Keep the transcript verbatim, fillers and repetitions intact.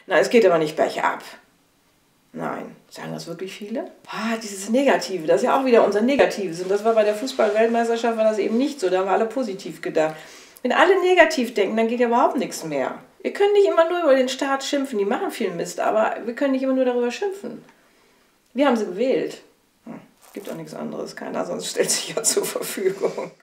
Na, es geht aber nicht bergab. Nein. Sagen das wirklich viele? Ah, dieses Negative, das ist ja auch wieder unser Negatives. Und das war bei der Fußball-Weltmeisterschaft war das eben nicht so. Da haben wir alle positiv gedacht. Wenn alle negativ denken, dann geht ja überhaupt nichts mehr. Wir können nicht immer nur über den Staat schimpfen. Die machen viel Mist, aber wir können nicht immer nur darüber schimpfen. Wir haben sie gewählt. Hm, gibt auch nichts anderes. Keiner sonst stellt sich ja zur Verfügung.